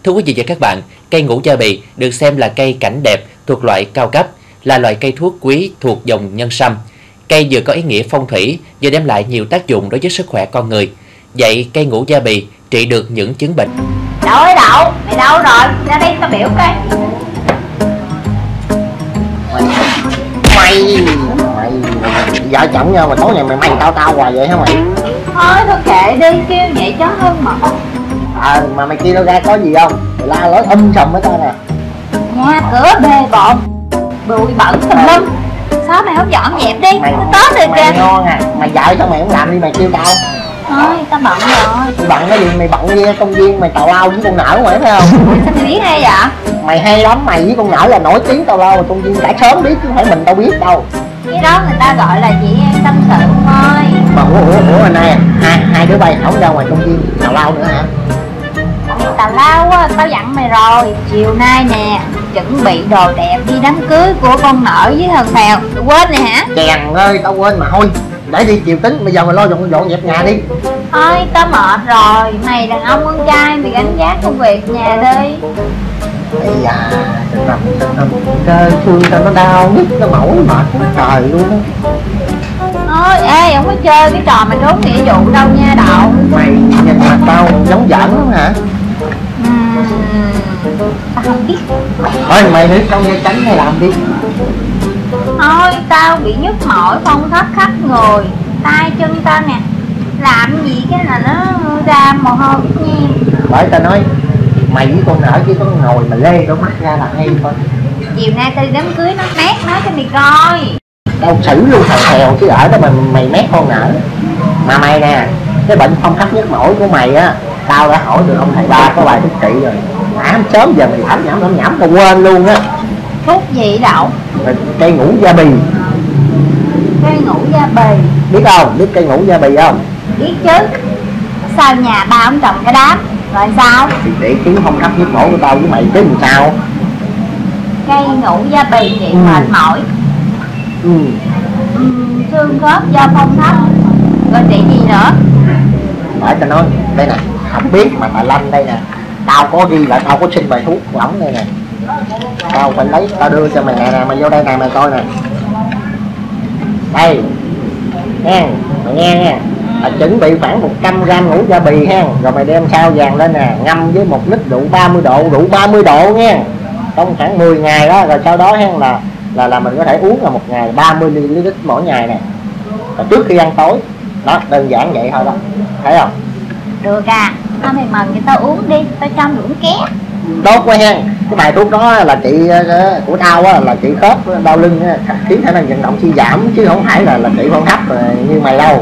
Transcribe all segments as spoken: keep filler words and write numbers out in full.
Thưa quý vị và các bạn, cây ngũ gia bì được xem là cây cảnh đẹp thuộc loại cao cấp, là loại cây thuốc quý thuộc dòng nhân sâm. Cây vừa có ý nghĩa phong thủy, vừa đem lại nhiều tác dụng đối với sức khỏe con người. Vậy cây ngũ gia bì trị được những chứng bệnh. Đậu ơi Đậu, mày đâu rồi? Ra đây tao biểu coi. Mày, mày, vợ chồng nhau mà tối ngày mày mày tao tao hoài vậy hả mày? Thôi thôi kệ đi, kêu vậy chó hơn mà. À, mà mày kêu đâu ra có gì không? Mày la lối um sùm với tao nè. Nhà cửa bê bộn, bụi bẩn tùm lum. Sao mày không dọn dẹp đi, Mày, nó tốt rồi mày kìa. ngon à, mày vợ sao mày không làm đi mày kêu tao? Thôi, tao bận rồi. Mày bận cái gì, mày bận đi công viên mày tào lao với con nở ngoài phải không? Sao mày biết hay vậy? Mày hay lắm, mày với con nở là nổi tiếng tào lao, công viên đã sớm biết chứ không phải mình tao biết đâu. Cái đó người ta gọi là chị em tâm sự thôi. Mà ủa ủa ủa anh này hai hai đứa bay không ra ngoài công viên tào lao nữa hả? Tào lao á, tao dặn mày rồi. Chiều nay nè, chuẩn bị đồ đẹp đi đám cưới của con nở với thằng Phèo. Tao quên nè hả? Chèn ơi, tao quên mà thôi. Để đi chiều tính, bây giờ mày lo dọn dọn dẹp nhà đi. Thôi, tao mệt rồi. Mày đàn ông con trai, mày gánh vác công việc nhà đi. Ây da, tình nằm, tình nằm, cơ thương tao nó đau nhất, nó mỏi mệt quá trời luôn á. Thôi, ê, không có chơi cái trò mà trốn nghĩa vụ đâu nha Đậu. Mày nhìn mặt tao giống giỡn lắm hả? Uhm, tao không biết. Thôi mày thử công nghe tránh hay làm đi. Thôi, tao bị nhức mỏi phong thấp khắp người, tay chân tao nè. Làm gì cái là nó ra mồ hôi nha. Bởi tao nói, mày với con nở chỉ có ngồi mà lê đôi mắt ra là hay thôi. Chiều nay tao đi đám cưới nó mát nói cho mày coi. Tao xử luôn thằng Hèo chứ ở đó mà mày mét con nở. Mà mày nè, cái bệnh phong thấp nhức mỏi của mày á, tao đã hỏi được ông thầy ba có bài thuốc trị rồi. Hãm sớm giờ mày thảm nhảm thảm nhảm tao quên luôn á. Thuốc gì Đậu? Cây ngũ gia bì. Cây ngũ gia bì. Biết không? Biết cây ngũ gia bì không? Biết chứ. Sao nhà ba ông trồng cái đám rồi sao? Thì để chứng phong thấp nhức mỏi của tao với mày chứ làm sao? Cây ngũ gia bì trị Ừ. mệt mỏi, Ừ. ừ, xương khớp do phong thấp. Rồi trị gì nữa? Bởi tao nói, đây nè, không biết mà bà Lanh đây nè. Tao có ghi lại, tao có xin bài thuốc của ổng đây nè. Tao phải lấy, tao đưa cho mày nè, nè, mày vô đây nè, mày coi nè. Đây, nghe, mày nghe nha. Là chuẩn bị khoảng một trăm gram ngũ gia bì ha. Rồi mày đem sao vàng lên nè, ngâm với một lít rượu ba mươi độ, rượu ba mươi độ nha. Trong khoảng mười ngày đó, rồi sau đó ha là là là mình có thể uống là một ngày ba mươi mi li lít mỗi ngày nè. Rồi trước khi ăn tối. Đó, đơn giản vậy thôi đó. Thấy không? Được à, thôi mày mần cho tao uống đi, tao cho mày uống ké. Tốt quá ha. Cái bài thuốc đó là trị uh, của tao á, là trị khớp đau lưng á, khiến khả năng vận động suy giảm chứ không phải là là trị phong thấp như mày đâu.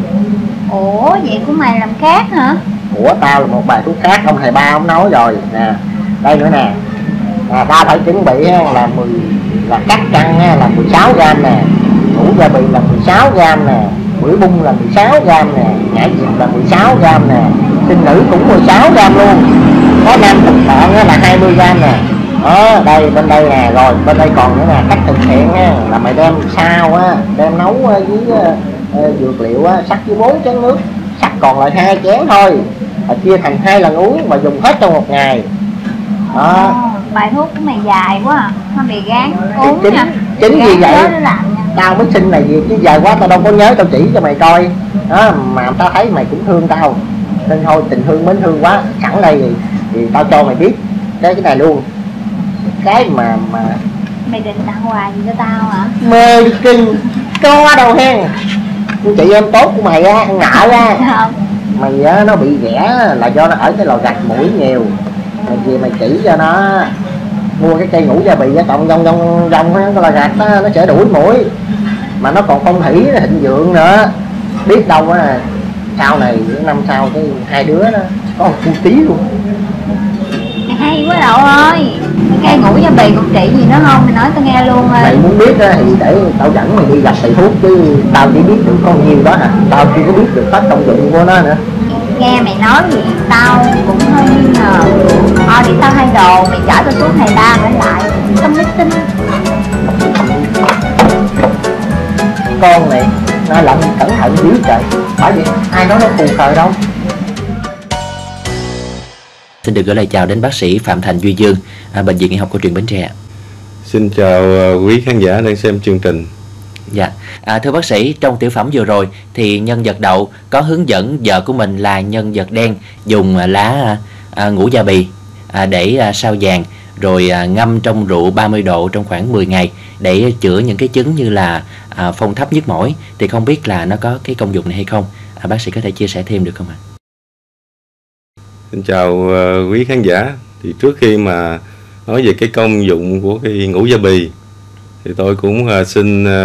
Ủa vậy của mày làm khác hả? Của tao là một bài thuốc khác, ông thầy ba ông nói rồi nè. Đây nữa nè. À, tao phải chuẩn bị là mười là cắt căng là mười sáu gram nè, ngũ gia bì là mười sáu gram nè, bưởi bung là mười sáu gram nè, nhã diệp là mười sáu gram nè, sinh nữ cũng mười sáu gram luôn, có nam thực bạn là hai mươi gram nè. Đó, đây bên đây nè, rồi bên đây còn nữa nè, cách thực hiện á, là mày đem sao á, đem nấu với uh, dược liệu á, sắc với bốn chén nước, sắc còn lại hai chén thôi, và chia thành hai lần uống và dùng hết trong một ngày. Đó. Ồ, bài thuốc của mày dài quá à, thôi mày gán uống chính, nha. chính vì vậy làm nha. Tao mới xin này gì chứ dài quá tao đâu có nhớ, tao chỉ cho mày coi đó, mà tao thấy mày cũng thương tao nên thôi tình thương mến thương quá, sẵn đây thì, thì tao cho mày biết cái cái này luôn, cái mà mà Mày định tặng quà gì cho tao hả? mê đi kinh có đâu hen. Chị em tốt của mày á, ăn nợ á, Không. mày á nó bị ghẻ là do nó ở cái lò gạch mũi nhiều, mày gì mày chỉ cho nó mua cái cây ngũ gia bì á, cộng rong rong rong cái lò gạch đó, nó sẽ đuổi mũi, mà nó còn phong thủy thịnh vượng nữa, biết đâu á sau này năm sau cái hai đứa đó có một phu tí luôn. Hay quá Đậu ơi. Cây ngũ gia bì còn trị gì nữa không? Mày nói tao nghe luôn ơi. Mày muốn biết á, thì để tao dẫn mày đi gặp thầy thuốc chứ tao chỉ biết được con nhiêu đó hả, tao chưa có biết được hết công dụng của nó nữa. Nghe mày nói gì tao cũng hơi nghi ngờ. Thôi đi tao thay đồ, mày chở tao xuống thầy ba mới lại. Tao mới tin. Con này nó lận cẩn thận dữ trời, bởi vì ai nói nó phù khờ đâu. Xin được gửi lời chào đến bác sĩ Phạm Thành Duy Dương, à, Bệnh viện Y học cổ truyền Bến Tre. Xin chào quý khán giả đang xem chương trình. Dạ, à, thưa bác sĩ, trong tiểu phẩm vừa rồi thì nhân vật Đậu có hướng dẫn vợ của mình là nhân vật Đen dùng lá à, ngũ gia bì à, để à, sao vàng rồi à, ngâm trong rượu ba mươi độ trong khoảng mười ngày để chữa những cái chứng như là à, phong thấp nhức mỏi. Thì không biết là nó có cái công dụng này hay không? À, bác sĩ có thể chia sẻ thêm được không ạ? Xin chào uh, quý khán giả. Thì trước khi mà nói về cái công dụng của cái ngũ gia bì thì tôi cũng uh, xin uh,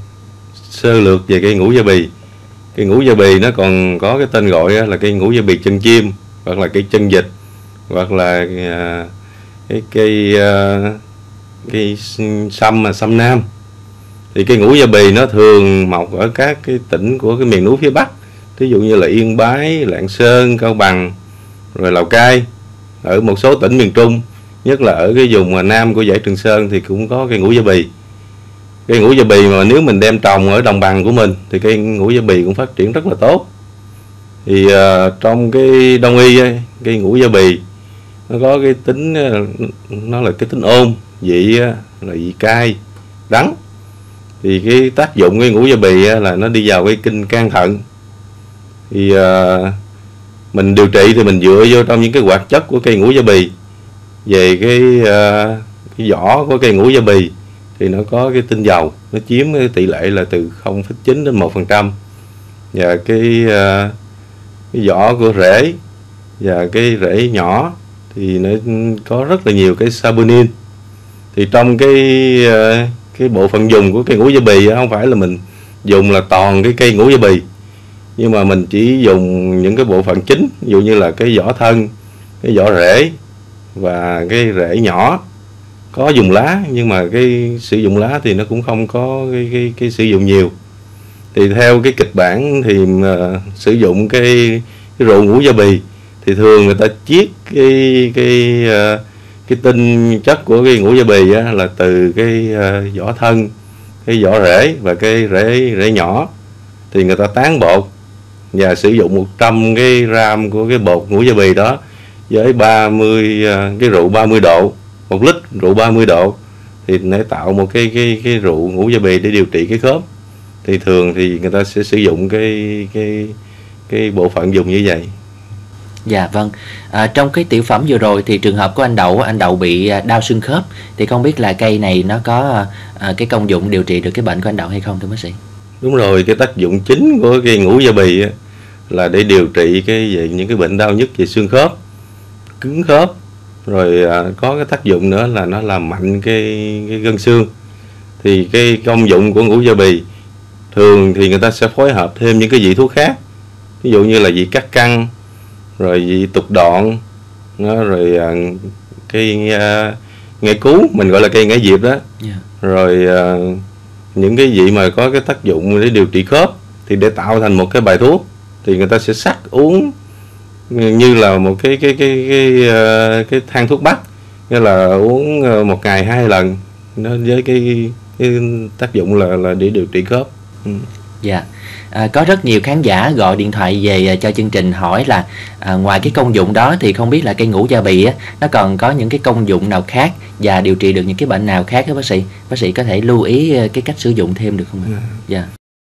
sơ lược về cây ngũ gia bì. Cây ngũ gia bì nó còn có cái tên gọi là cây ngũ gia bì chân chim, hoặc là cây chân vịt, hoặc là uh, cái cây uh, cây sâm mà sâm nam. Thì cây ngũ gia bì nó thường mọc ở các cái tỉnh của cái miền núi phía Bắc, ví dụ như là Yên Bái, Lạng Sơn, Cao Bằng, rồi Lào Cai, ở một số tỉnh miền Trung, nhất là ở cái vùng nam của dãy Trường Sơn thì cũng có cây ngũ gia bì. Cây ngũ gia bì mà nếu mình đem trồng ở đồng bằng của mình thì cây ngũ gia bì cũng phát triển rất là tốt. Thì uh, trong cái đông y ấy, cây ngũ gia bì nó có cái tính, nó là cái tính ôn, vị là vị cay, đắng. Thì cái tác dụng cây ngũ gia bì là nó đi vào cái kinh can thận. Thì uh, mình điều trị thì mình dựa vô trong những cái hoạt chất của cây ngũ gia bì. Về cái, uh, cái vỏ của cây ngũ gia bì thì nó có cái tinh dầu, nó chiếm cái tỷ lệ là từ không phẩy chín đến một phần trăm. Và cái, uh, cái vỏ của rễ và cái rễ nhỏ thì nó có rất là nhiều cái saponin. Thì trong cái, uh, cái bộ phận dùng của cây ngũ gia bì không phải là mình dùng là toàn cái cây ngũ gia bì, nhưng mà mình chỉ dùng những cái bộ phận chính, ví dụ như là cái vỏ thân, cái vỏ rễ và cái rễ nhỏ. Có dùng lá nhưng mà cái sử dụng lá thì nó cũng không có cái, cái, cái sử dụng nhiều. Thì theo cái kịch bản thì uh, sử dụng cái, cái rượu ngũ gia bì thì thường người ta chiết cái cái uh, cái tinh chất của cái ngũ gia bì á, là từ cái uh, vỏ thân, cái vỏ rễ và cái rễ rễ nhỏ. Thì người ta tán bột và sử dụng một trăm cái gram của cái bột ngũ gia bì đó với ba mươi uh, cái rượu ba mươi độ, một lít rượu ba mươi độ thì để tạo một cái cái cái rượu ngũ gia bì để điều trị cái khớp. Thì thường thì người ta sẽ sử dụng cái cái cái bộ phận dùng như vậy. Dạ vâng. À, trong cái tiểu phẩm vừa rồi thì trường hợp của anh Đậu, anh Đậu bị đau xương khớp, thì không biết là cây này nó có à, cái công dụng điều trị được cái bệnh của anh Đậu hay không thưa bác sĩ? Đúng rồi, cái tác dụng chính của cây ngũ gia bì á, là để điều trị cái về những cái bệnh đau nhức về xương khớp, cứng khớp. Rồi à, có cái tác dụng nữa là nó làm mạnh cái, cái gân xương. Thì cái công dụng của ngũ gia bì thường thì người ta sẽ phối hợp thêm những cái vị thuốc khác, ví dụ như là vị cắt căng, rồi vị tục đoạn, rồi à, cây à, ngải cứu, mình gọi là cây ngải diệp đó. Yeah. Rồi à, những cái vị mà có cái tác dụng để điều trị khớp thì để tạo thành một cái bài thuốc thì người ta sẽ sắc uống như là một cái cái cái cái cái, cái thang thuốc bắc, như là uống một ngày hai lần, nó với cái, cái tác dụng là là để điều trị khớp. Ừ. Dạ. À, có rất nhiều khán giả gọi điện thoại về cho chương trình hỏi là à, ngoài cái công dụng đó thì không biết là cây ngũ gia bì á, nó còn có những cái công dụng nào khác và điều trị được những cái bệnh nào khác đó bác sĩ? Bác sĩ có thể lưu ý cái cách sử dụng thêm được không ạ? Dạ.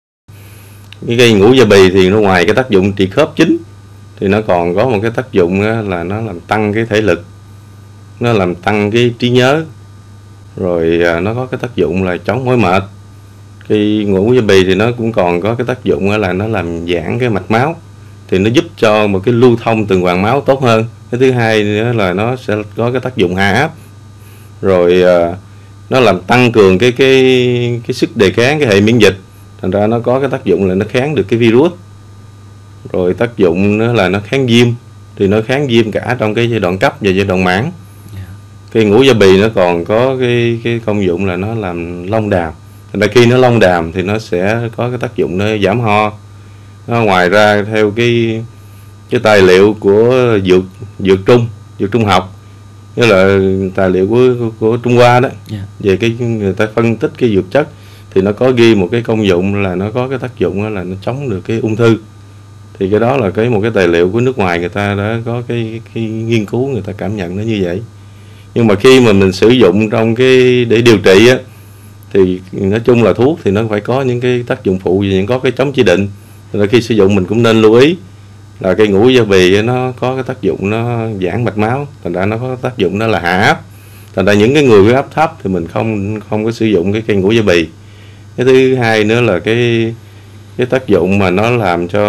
Cái cây ngũ gia bì thì nó ngoài cái tác dụng trị khớp chính thì nó còn có một cái tác dụng là nó làm tăng cái thể lực, nó làm tăng cái trí nhớ, rồi nó có cái tác dụng là chống mỏi mệt. Cái ngũ gia bì thì nó cũng còn có cái tác dụng là nó làm giãn cái mạch máu, thì nó giúp cho một cái lưu thông tuần hoàn máu tốt hơn. Cái thứ hai nữa là nó sẽ có cái tác dụng hạ áp, rồi nó làm tăng cường cái cái cái sức đề kháng, cái hệ miễn dịch, thành ra nó có cái tác dụng là nó kháng được cái virus. Rồi tác dụng nữa là nó kháng viêm, thì nó kháng viêm cả trong cái giai đoạn cấp và giai đoạn mãn. Cái ngũ gia bì nó còn có cái cái công dụng là nó làm long đàm. Thành ra khi nó long đàm thì nó sẽ có cái tác dụng nó giảm ho. Nó ngoài ra theo cái cái tài liệu của dược dược trung dược trung học, như là tài liệu của của, của Trung Hoa đó, yeah. Về cái người ta phân tích cái dược chất thì nó có ghi một cái công dụng là nó có cái tác dụng là nó chống được cái ung thư. Thì cái đó là cái một cái tài liệu của nước ngoài, người ta đã có cái, cái nghiên cứu, người ta cảm nhận nó như vậy. Nhưng mà khi mà mình sử dụng trong cái để điều trị á, thì nói chung là thuốc thì nó phải có những cái tác dụng phụ và những có cái chống chỉ định. Nên là khi sử dụng mình cũng nên lưu ý là cây ngũ gia bì nó có cái tác dụng nó giãn mạch máu, thành ra nó có tác dụng đó là hạ áp. Thành ra những cái người huyết áp thấp thì mình không không có sử dụng cái cây ngũ gia bì. Cái thứ hai nữa là cái cái tác dụng mà nó làm cho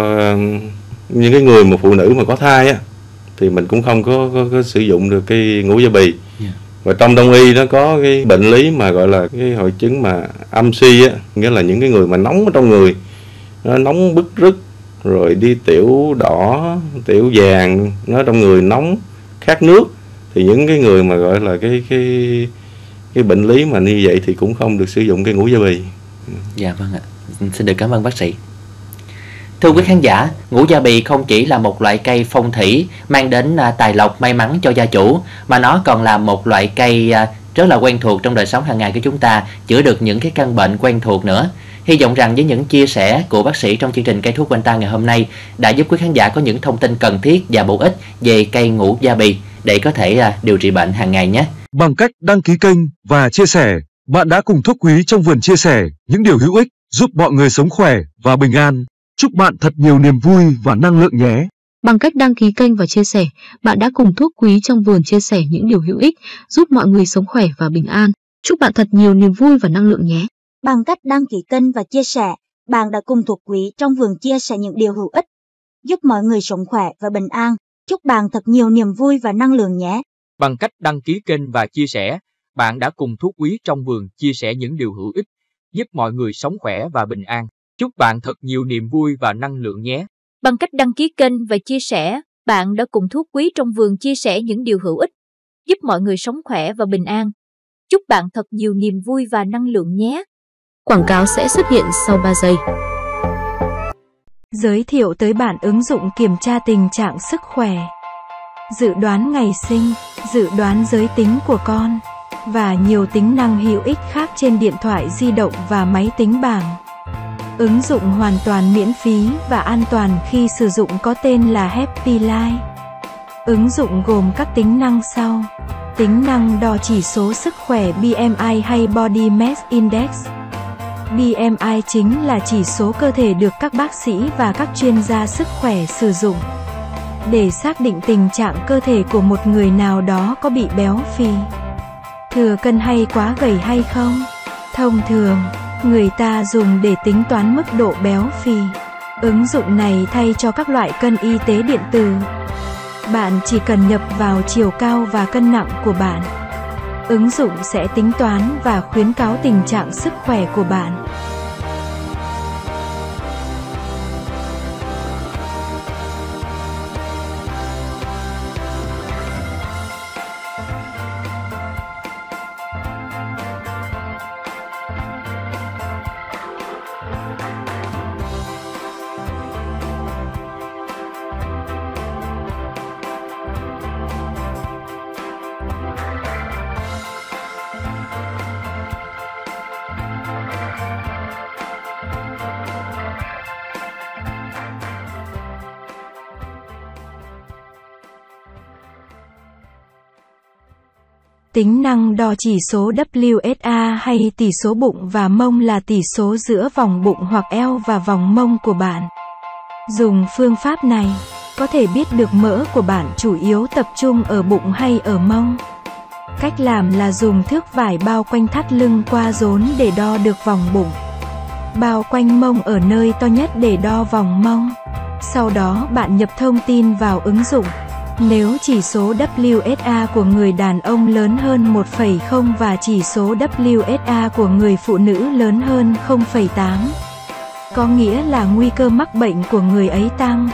những cái người mà phụ nữ mà có thai á, thì mình cũng không có, có, có sử dụng được cái ngũ gia bì. Yeah. Và trong đông y nó có cái bệnh lý mà gọi là cái hội chứng mà âm suy á, nghĩa là những cái người mà nóng ở trong người, nó nóng bứt rứt, rồi đi tiểu đỏ, tiểu vàng, nó trong người nóng khát nước, thì những cái người mà gọi là cái cái cái bệnh lý mà như vậy thì cũng không được sử dụng cái ngũ gia bì. Dạ vâng ạ, xin được cảm ơn bác sĩ. Thưa quý khán giả, ngũ gia bì không chỉ là một loại cây phong thủy mang đến tài lộc may mắn cho gia chủ, mà nó còn là một loại cây rất là quen thuộc trong đời sống hàng ngày của chúng ta, chữa được những cái căn bệnh quen thuộc nữa. Hy vọng rằng với những chia sẻ của bác sĩ trong chương trình Cây thuốc quanh ta ngày hôm nay đã giúp quý khán giả có những thông tin cần thiết và bổ ích về cây ngũ gia bì để có thể điều trị bệnh hàng ngày nhé. Bằng cách đăng ký kênh và chia sẻ, bạn đã cùng thuốc quý trong vườn chia sẻ những điều hữu ích giúp mọi người sống khỏe và bình an. Chúc bạn thật nhiều niềm vui và năng lượng nhé. Bằng cách đăng ký kênh và chia sẻ, bạn đã cùng thuốc quý trong vườn chia sẻ những điều hữu ích giúp mọi người sống khỏe và bình an. Chúc bạn thật nhiều niềm vui và năng lượng nhé. Bằng cách đăng ký kênh và chia sẻ, bạn đã cùng thuốc quý trong vườn chia sẻ những điều hữu ích giúp mọi người sống khỏe và bình an. Chúc bạn thật nhiều niềm vui và năng lượng nhé. Bằng cách đăng ký kênh và chia sẻ, bạn đã cùng thuốc quý trong vườn chia sẻ những điều hữu ích giúp mọi người sống khỏe và bình an. Chúc bạn thật nhiều niềm vui và năng lượng nhé. Bằng cách đăng ký kênh và chia sẻ, bạn đã cùng thuốc quý trong vườn chia sẻ những điều hữu ích giúp mọi người sống khỏe và bình an. Chúc bạn thật nhiều niềm vui và năng lượng nhé. Quảng cáo sẽ xuất hiện sau ba giây. Giới thiệu tới bạn ứng dụng kiểm tra tình trạng sức khỏe, dự đoán ngày sinh, dự đoán giới tính của con và nhiều tính năng hữu ích khác trên điện thoại di động và máy tính bảng. Ứng dụng hoàn toàn miễn phí và an toàn khi sử dụng có tên là Happy Life. Ứng dụng gồm các tính năng sau: tính năng đo chỉ số sức khỏe B M I hay Body Mass Index. B M I chính là chỉ số cơ thể được các bác sĩ và các chuyên gia sức khỏe sử dụng để xác định tình trạng cơ thể của một người nào đó có bị béo phì, thừa cân hay quá gầy hay không. Thông thường, người ta dùng để tính toán mức độ béo phì. Ứng dụng này thay cho các loại cân y tế điện tử. Bạn chỉ cần nhập vào chiều cao và cân nặng của bạn. Ứng dụng sẽ tính toán và khuyến cáo tình trạng sức khỏe của bạn. Tính năng đo chỉ số W S A hay tỷ số bụng và mông là tỷ số giữa vòng bụng hoặc eo và vòng mông của bạn. Dùng phương pháp này, có thể biết được mỡ của bạn chủ yếu tập trung ở bụng hay ở mông. Cách làm là dùng thước vải bao quanh thắt lưng qua rốn để đo được vòng bụng. Bao quanh mông ở nơi to nhất để đo vòng mông. Sau đó bạn nhập thông tin vào ứng dụng. Nếu chỉ số W S A của người đàn ông lớn hơn một phẩy không và chỉ số W S A của người phụ nữ lớn hơn không phẩy tám, có nghĩa là nguy cơ mắc bệnh của người ấy tăng.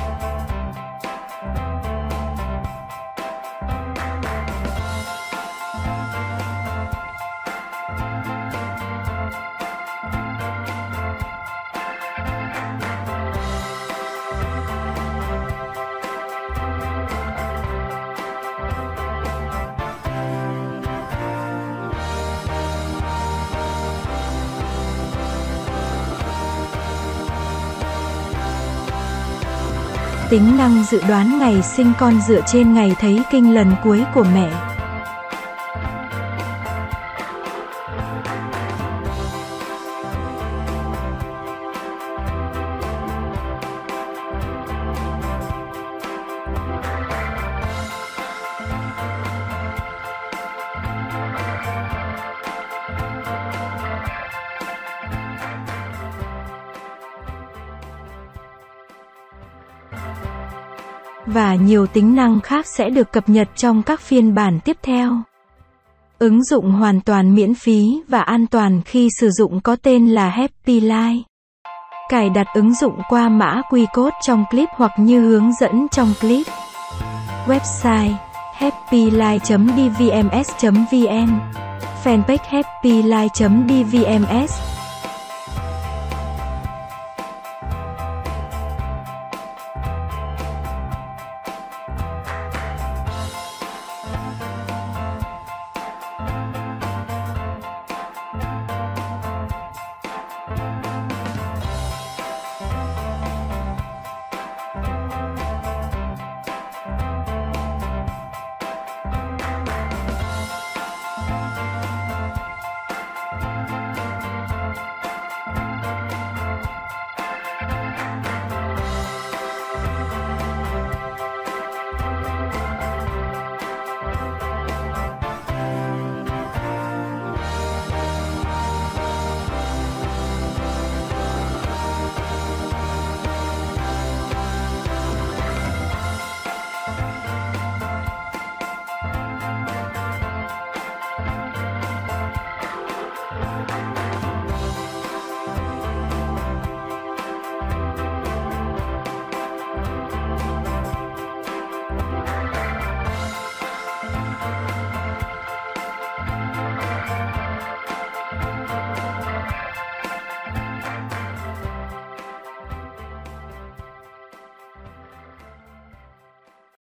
Tính năng dự đoán ngày sinh con dựa trên ngày thấy kinh lần cuối của mẹ. Và nhiều tính năng khác sẽ được cập nhật trong các phiên bản tiếp theo. Ứng dụng hoàn toàn miễn phí và an toàn khi sử dụng có tên là Happy Life. Cài đặt ứng dụng qua mã quy code trong clip hoặc như hướng dẫn trong clip. Website happy life chấm d v m s chấm v n. Fanpage happy life chấm d v m s.